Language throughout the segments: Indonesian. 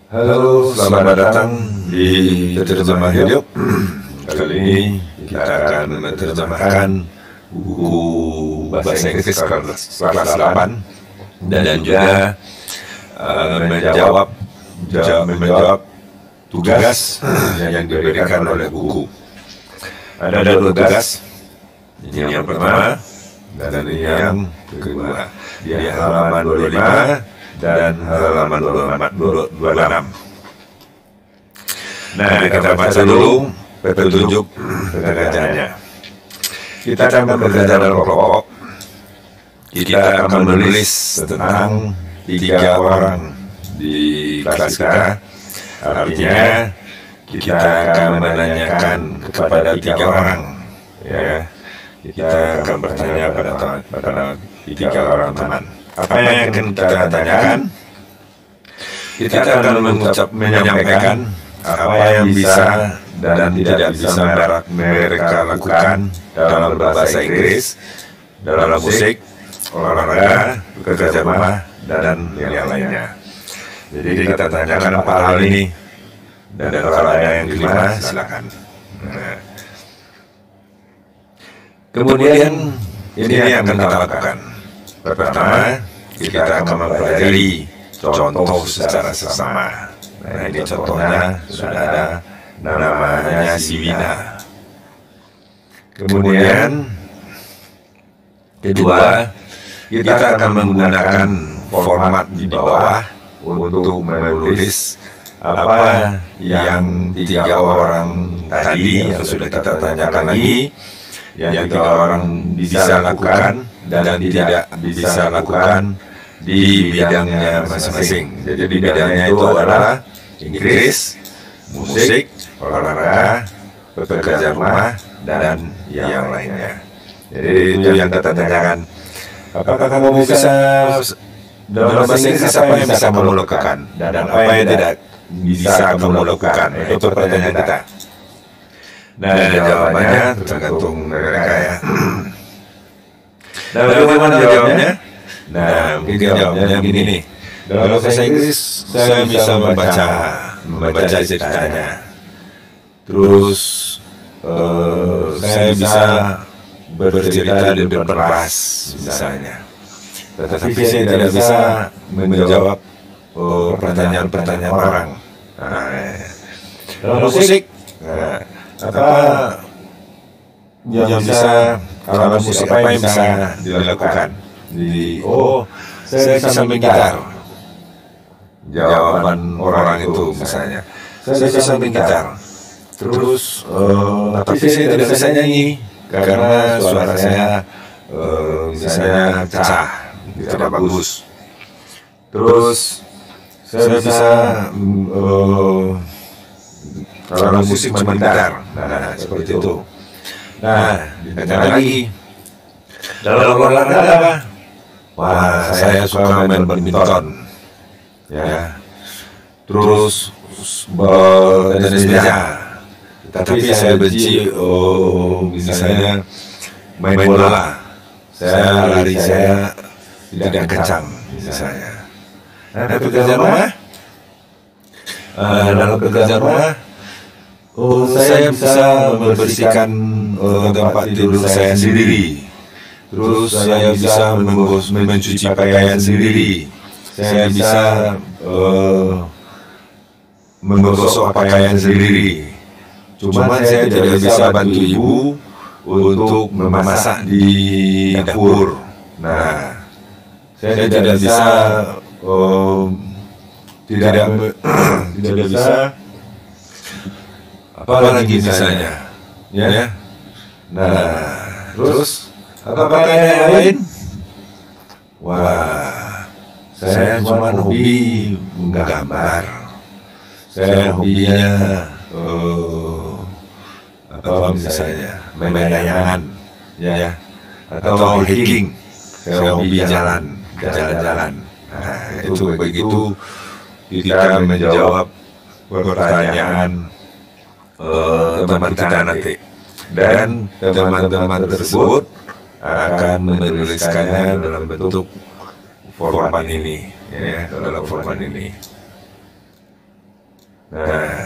Halo, selamat datang di Terjemah Hidup. Kali ini kita akan menerjemahkan buku bahasa Inggris kelas 8 dan juga menjawab tugas yang diberikan oleh buku. Ada dua tugas. Ini yang pertama dan ini yang kedua. Di halaman 25 dan halaman 26. Nah, kita baca dulu petunjuk pengerjaannya. Kita akan bekerja dalam kelompok. Kita akan menulis tentang 3 orang di kelas kita. Artinya kita akan menanyakan kepada 3 orang. Ya, kita akan bertanya pada 3 orang teman. Apa yang akan kita tanyakan? Kita akan menyampaikan apa yang bisa dan tidak bisa mereka lakukan dalam berbahasa Inggris, dalam musik, olahraga, bekerja rumah, dan yang lainnya. Jadi kita tanyakan apa hal ini, dan kalau ada yang kelima, silakan. Nah. Kemudian ini yang akan kita lakukan. Pertama, kita akan mempelajari contoh secara sesama. Nah, ini contohnya sudah ada, namanya si Wina. Kemudian, kedua, kita akan menggunakan format di bawah untuk menulis apa yang 3 orang tadi yang sudah kita tanyakan lagi, yang 3 orang bisa lakukan dan tidak bisa lakukan di bidangnya masing-masing. Jadi bidangnya itu adalah Inggris, musik, olahraga, pekerjaan rumah, dan yang lainnya. Jadi itu yang kita tanyakan. Apakah kamu bisa dalam bahasa Inggris, apa yang bisa kamu lakukan dan apa yang tidak bisa kamu lakukan? Itu pertanyaan kita. Nah, jawabannya tergantung mereka ya. Nah, bagaimana jawabnya? Nah, mungkin jawabnya begini nih. Dalam bahasa Inggris saya bisa membaca ceritanya. Terus saya bisa bercerita dan berperas misalnya. Tetapi saya tidak bisa menjawab pertanyaan-pertanyaan orang. Nah, dalam musik, apa yang bisa, kalau musik apa yang bisa dilakukan? Saya bisa main gitar. Jawaban orang itu misalnya, saya bisa main gitar. Terus, tapi saya tidak bisa nyanyi karena suara saya misalnya cacah, tidak bagus. Terus, saya bisa kalau musik cuma gitar. Nah, seperti itu. Nah, ditanya lagi, dalam olahraga apa? Wah, saya suka main badminton, ya. Terus tenis meja. Tapi saya benci, misalnya main bola. Lari saya tidak kencang, misalnya. Nah, pekerjaan rumah? Dalam pekerjaan rumah, saya bisa membersihkan tempat tidur saya sendiri. Terus saya bisa mencuci pakaian sendiri. Saya bisa menggosok pakaian sendiri. Cuma saya tidak bisa bantu ibu untuk memasak di dapur. Nah, saya tidak bisa tidak bisa apalagi misalnya, ya. Nah, terus apakah ada yang lain? Wah, saya cuma hobi menggambar. Saya hobinya apa misalnya main layangan, ya, atau hiking. Saya hobi jalan-jalan. Nah, itu begitu kita menjawab pertanyaan teman kita nanti, dan teman-teman tersebut akan menuliskannya dalam bentuk format ini, ya, dalam format ini. Nah,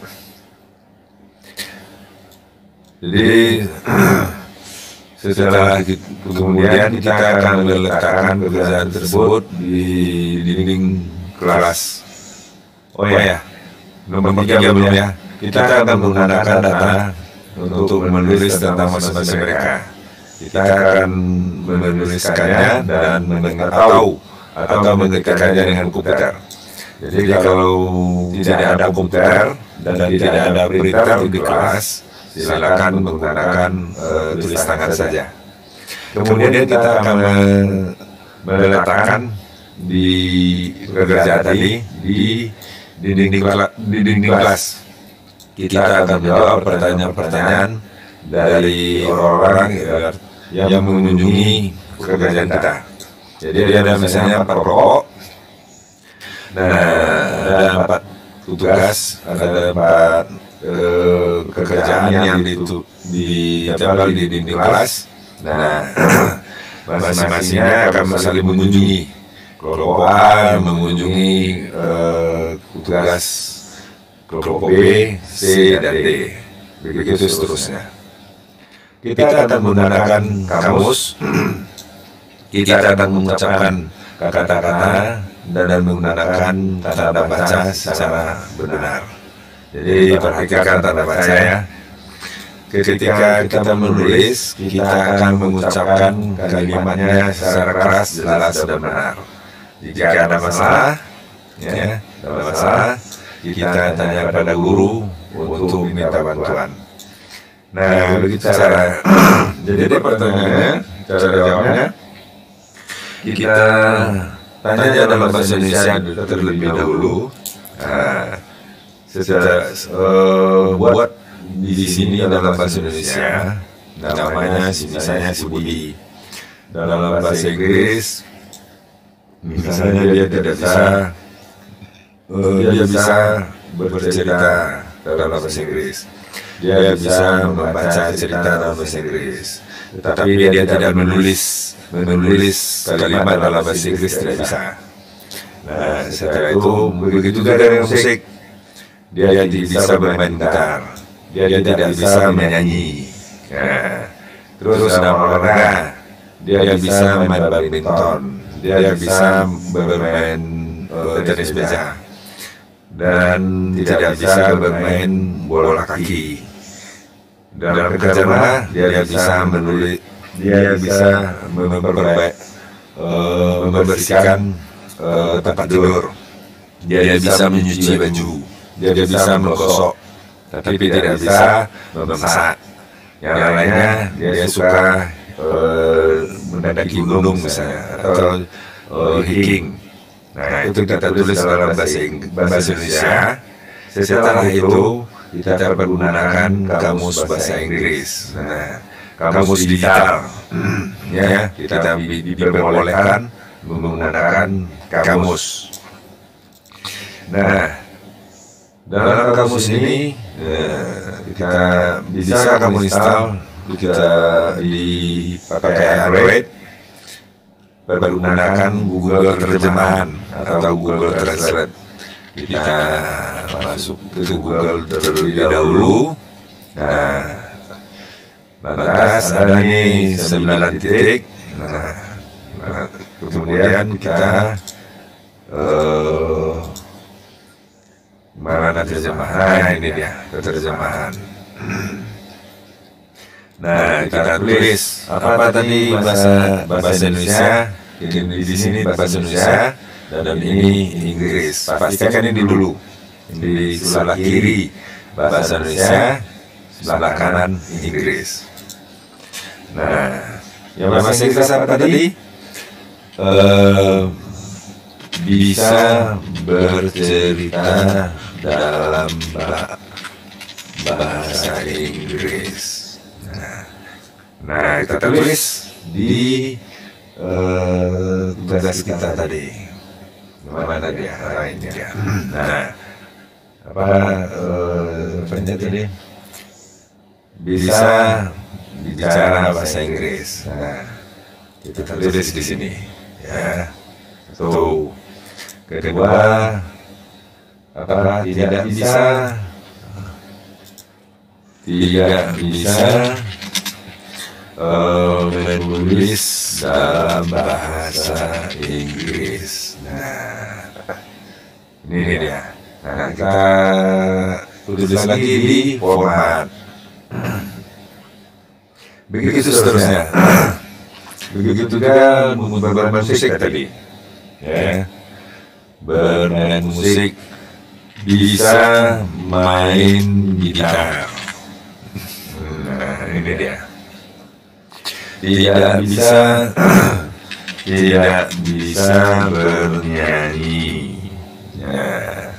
jadi setelah kemudian kita akan meletakkan pekerjaan tersebut di dinding kelas. Oh ya, nomor 3 belum ya. Kita akan menggunakan data untuk menulis tentang masing-masing mereka. Kita akan menuliskannya dan tahu atau mengetikkannya dengan komputer. Jadi kalau tidak ada komputer dan tidak ada printer di kelas, silakan menggunakan tulis tangan saja. Kemudian kita akan meletakkan di pekerjaan tadi di dinding kelas. Kita akan menjawab pertanyaan-pertanyaan dari orang-orang yang mengunjungi pekerjaan kita. Jadi ada misalnya 4 kelompok. Nah, ada 4 tugas, ada 4 pekerjaan yang ditempel di dinding kelas. Nah, masing-masingnya akan saling mengunjungi. Kelompok A mengunjungi tugas kelompok B, C, dan D. Begitu seterusnya. Kita akan menggunakan kamus. Kita akan mengucapkan kata-kata dan menggunakan tanda baca secara benar. Jadi perhatikan tanda baca ya. Ketika kita menulis, kita akan mengucapkan kalimatnya secara keras, jelas, dan benar. Jika ada masalah, kita tanya pada guru untuk minta bantuan. Nah, begitu cara. Jadi pertanyaannya, cara jawabnya, kita tanya dalam bahasa Indonesia terlebih dahulu. Buat di sini dalam bahasa Indonesia namanya misalnya si Budi. Dalam bahasa Inggris misalnya dia tidak bisa bercerita dalam bahasa Inggris. Dia bisa membaca cerita dalam bahasa Inggris, tetapi dia tidak menulis kalimat dalam bahasa Inggris, tidak bisa. Nah, setelah itu begitu juga dengan musik. Dia tidak bisa bermain gitar, dia tidak bisa menyanyi. Nah, terus dalam olahraga, dia bisa main badminton, dia bisa bermain tenis meja, dan tidak bisa bermain bola kaki. Dalam pekerjaan dia bisa menulis, dia bisa membersihkan tempat tidur, dia bisa menyuci baju, dia bisa menggosok, tapi tidak bisa memasak. Yang lainnya dia suka mendaki gunung misalnya, atau hiking. Nah, itu kita tulis dalam bahasa Indonesia. Setelah itu kita menggunakan kamus bahasa Inggris. Nah, kamus digital. Ya, kita diperbolehkan menggunakan kamus. Nah, dalam kamus ini kita bisa kamu install, kita pakai Android, menggunakan Google Terjemahan atau Google Translate. Kita masuk ke Google terlebih dahulu. Nah, lantas ada ini 9 titik. Nah, kemudian kita mana terjemahan? Nah, ini dia terjemahan. Nah, kita tulis apa tadi bahasa Indonesia, di sini bahasa Indonesia, dan ini Inggris. Pastikan ini dulu. Di sebelah kiri bahasa Indonesia, sebelah kanan Inggris. Nah, yang bahasa Inggris apa tadi? Bisa bercerita dalam bahasa Inggris. Nah, kita tulis di tugas kita tadi. Mana dia? Nah, ini dia. Nah, apa tadi? Bisa bicara bahasa Inggris. Nah, kita tulis di sini. Ya. So, kedua tidak bisa menulis dalam bahasa Inggris. Nah, ini dia. Nah, kita tulis lagi di format. Begitu seterusnya. Begitu juga bermain musik tadi. Ya. Bermain musik, bisa main gitar. Nah, ini dia. Tidak bisa bernyanyi. Nah,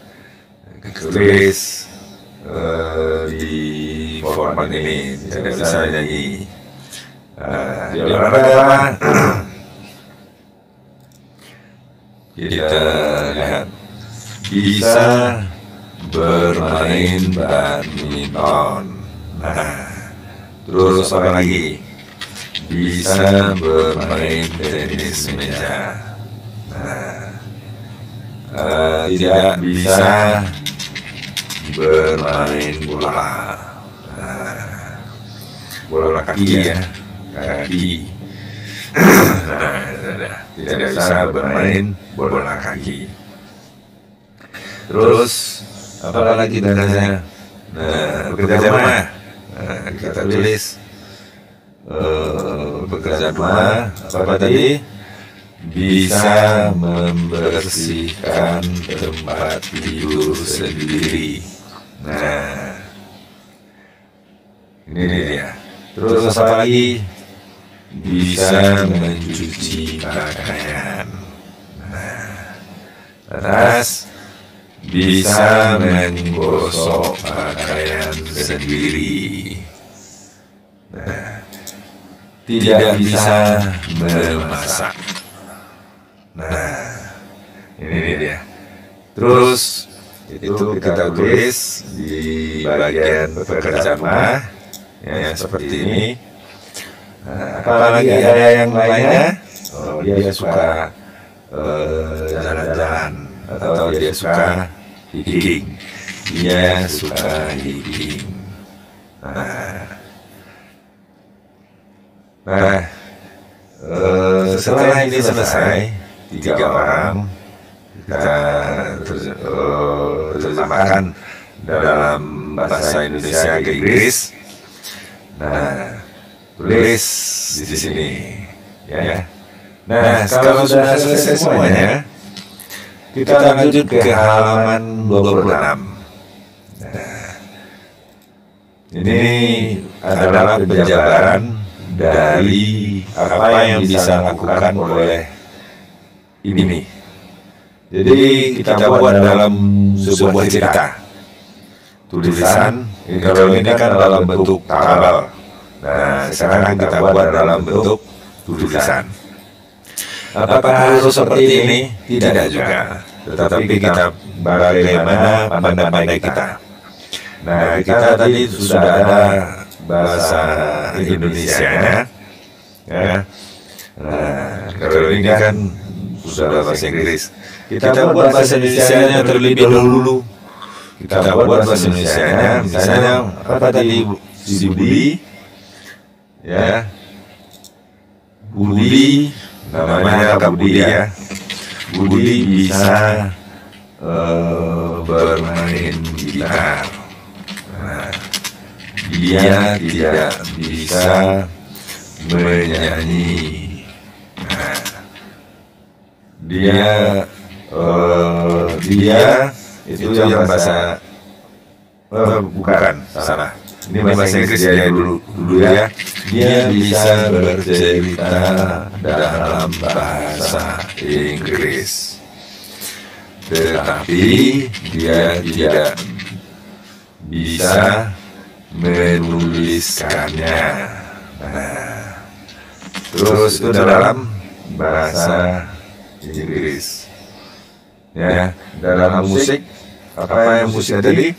tulis di format ini tidak bisa nyanyi. Di olahraga kita lihat bisa bermain badminton. Nah, terus apa lagi? Bisa bermain tenis meja. Nah, tidak bisa bermain bola. Nah, bola kaki ya, kaki. Nah, tidak bisa bermain bola kaki. Terus apa lagi tandanya? Nah, bekerja rumah. Nah, kita tulis bekerja rumah. Apa tadi? Bisa membersihkan tempat tidur sendiri. Nah, ini dia. Terus apa lagi? Bisa mencuci pakaian. Nah, atas bisa menggosok pakaian sendiri. Nah, tidak bisa memasak. Nah, ini dia. Terus itu kita tulis di bagian pekerjaan rumah, ya, seperti ini. Nah, apalagi ada yang lainnya? Oh, dia suka jalan-jalan, atau dia suka hiking. Dia suka hiking. Nah, setelah ini selesai, 3 orang kita terjemahkan dalam bahasa Indonesia ke Inggris. Nah, tulis di sini, ya. Nah, kalau sudah selesai semuanya, kita lanjut ke halaman 26. Nah, ini adalah penjabaran dari apa yang bisa dilakukan oleh ini. Jadi kita buat dalam sebuah cerita. Tulisan, kalau ini kan dalam bentuk tabel. Nah, sekarang kita buat dalam bentuk tulisan. Apakah harus seperti ini? Tidak juga. Tetapi kita bagaimana pandai-pandai kita. Nah, kita tadi sudah ada bahasa Indonesia-nya, ya. Nah, kalau ini kan sudah bahasa Inggris. Kita buat bahasa Indonesia-nya terlebih dahulu. Kita buat bahasa Indonesia-nya, misalnya apa tadi? Si Budi, ya. Budi, namanya Kak Budi ya. Budi bisa bermain gitar. Nah, dia tidak bisa menyanyi. Nah, dia itu yang bahasa bukan salah. Ini bahasa Inggris dia dulu ya. Dia bisa bercerita dalam bahasa Inggris, tetapi dia tidak bisa menuliskannya. Nah, terus itu dalam bahasa Inggris. Ya, dalam musik, apa yang musik tadi?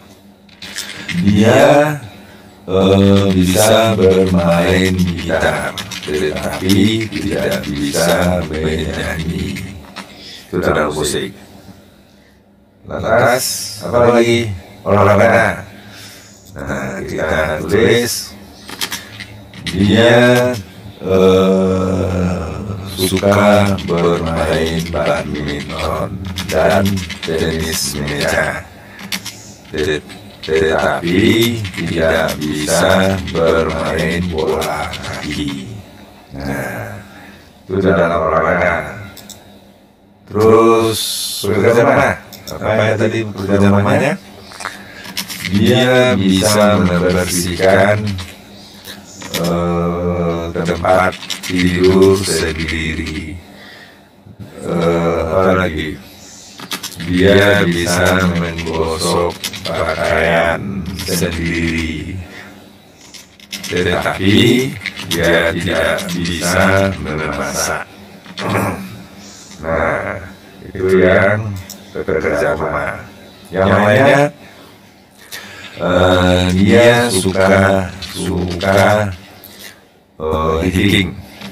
Dia bisa bermain gitar, tetapi tidak bisa menyanyi. Itu dalam musik. Lantas apa lagi? Olahraga. Nah, kita tulis dia suka bermain badminton dan tenis meja, tetapi tidak bisa bermain bola kaki. Nah, itu dalam olahraga. Terus bekerja mana? Apa ya tadi bekerja namanya? Dia bisa membersihkan tempat tidur sendiri. Apa lagi? Dia bisa menggosok pakaian sendiri, tetapi dia tidak bisa memasak. Nah, itu yang bekerja rumah. Yang lainnya, dia suka hiking.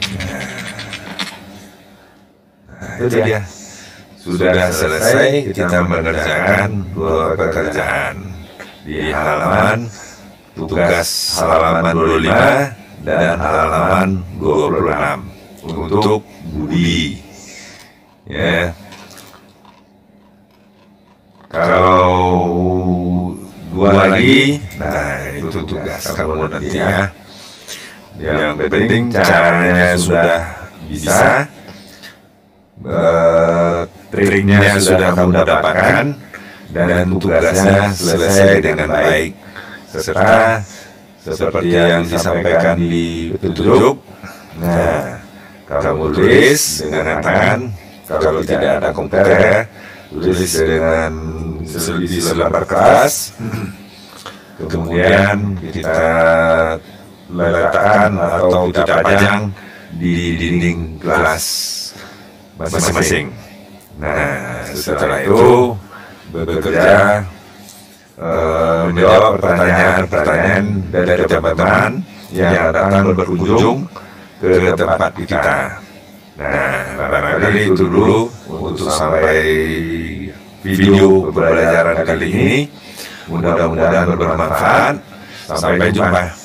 Nah, itu dia. Sudah selesai kita mengerjakan 2 pekerjaan di halaman tugas halaman 25 dan halaman 26 untuk Budi. Ya. Kalau 2 lagi, nah itu tugas kamu nanti ya. Yang penting caranya sudah bisa, triknya sudah kamu dapatkan, dan tugasnya selesai dengan baik. Serta seperti yang disampaikan di petunjuk, nah kamu tulis dengan tangan. Kalau tidak ada komputer, tulis dengan di selembar kertas. Kemudian kita letakkan atau kita pajang di dinding kelas masing-masing. Nah, setelah itu bekerja menjawab pertanyaan-pertanyaan dari teman-teman yang datang berkunjung ke tempat kita. Nah, barangkali itu dulu untuk sampai video pembelajaran kali ini. Mudah-mudahan bermanfaat. Sampai jumpa.